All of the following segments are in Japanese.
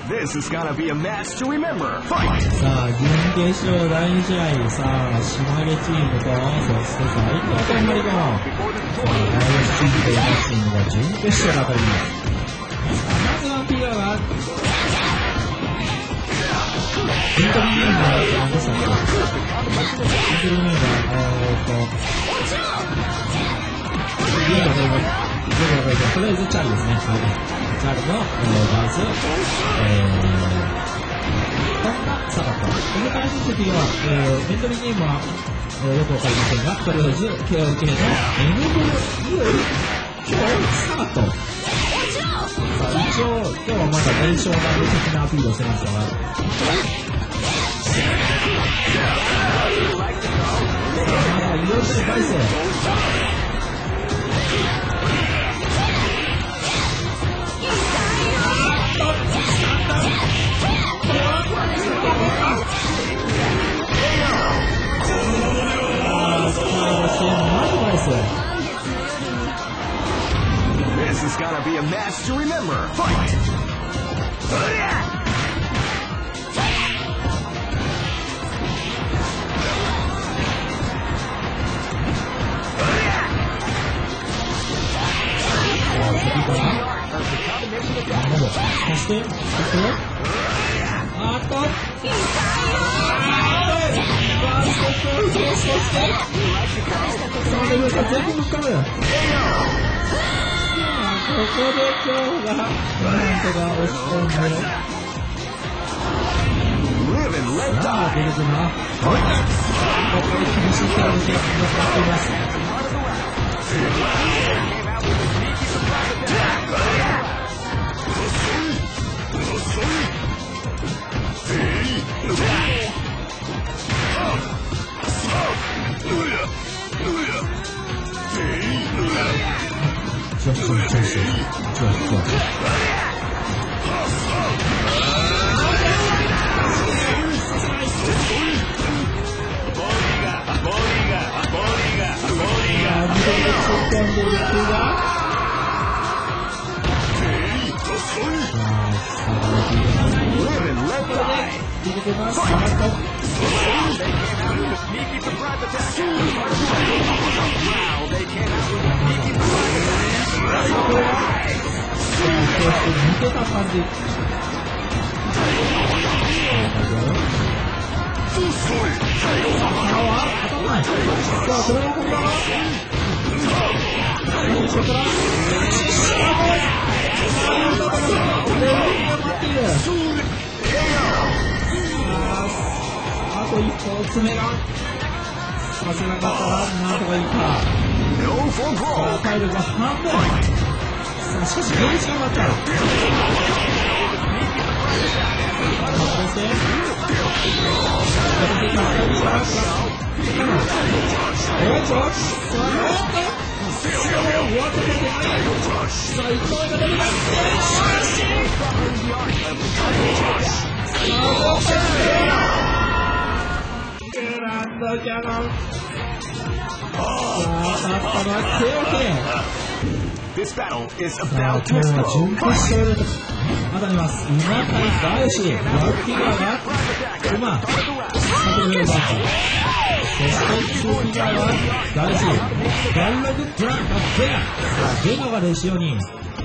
This is gonna be a match to remember. さあ、準決勝第2試合、さあ、島根チームと、そして最高とんがりコーン。さあ、第4チームと山チームが準決勝で当たります。さあ、まずはピガが、イントリーメンバー、何でしたっけ？イントリーメンバー、とりあえずチャリですね。チャリの、ダンス、こんなサバット。この対戦席は、エントリーゲームは、よくわかりませんが、とりあえず、KOK の MVP より、サバット。さあ、一応、今日はまだ連勝が的なアピールをしてますから。まだ、いよいよ大勢。 This is gonna be a match to remember. Fight! ここで今日がなんとか押し込んでさあ出てくるなここで厳しいキャラで決まっていますちょっと抜けた感じ。あと一歩詰めがさせなかったらなんとかいいか。体力が半分。しかしゲージが上がっちゃう。そして This battle is about to 今日は explode. 準決勝で当たります。馬対大吉、ワッキガーが馬、サトルメンバー。そして中ピガーは大吉、ガンラグブランカベガ。ベガがレシオに。日本の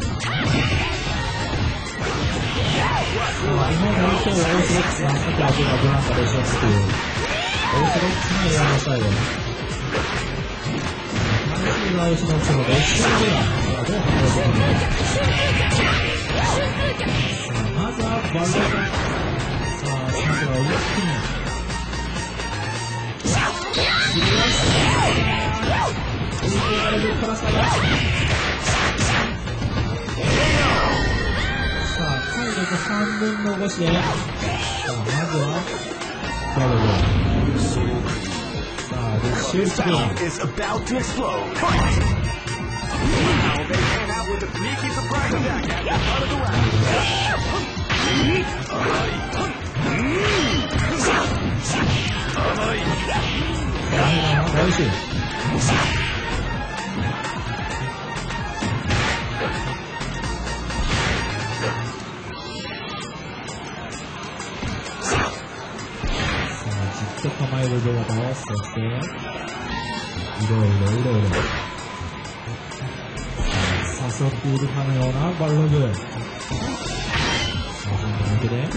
今日はオーソドックスなサトラベガブランカレシオンというオーソドックスなやりましたよ。大吉のそのレシオンベガ。どう発表するのか。まずはバルーン。さあ、サントラを一気に。さあ、体力3分の5して。さあ、まずはバルーン。さあ、レシュースピン。大吉。さして構えるロボット、そして、いろいろ。誘っているかのようなバルログ。さあ、本当に向けて。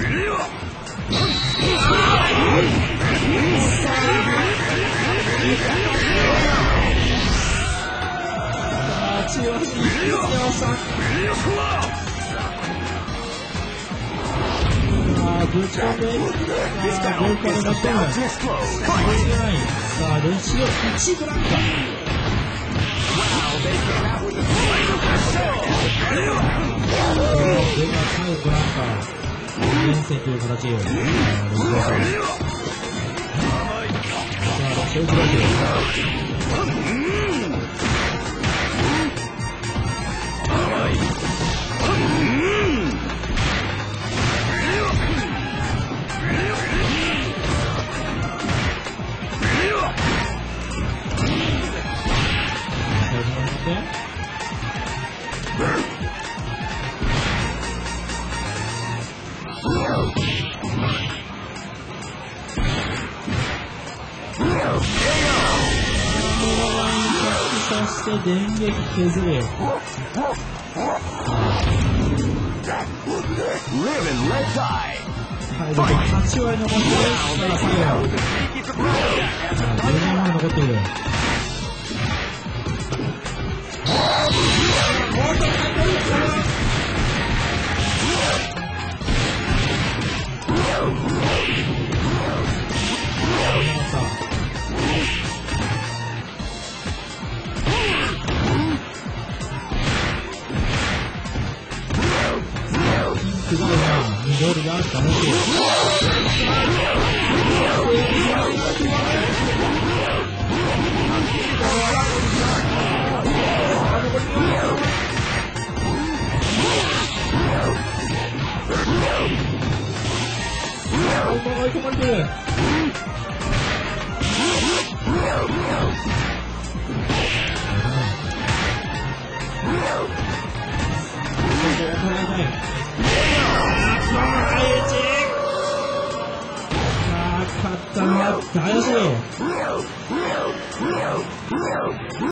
中央に行きました。ぶち込んで、豪華になっても、さあ、練習1ブランカ。でかいブランカ。連戦という形。さあ、練習ブランカ。そして電撃削る。体力8割残ってる。さあ、最後。17枚残っている。すごいな、ミドルがあるかもしれない。止まってる。勝ったのは誰だろう。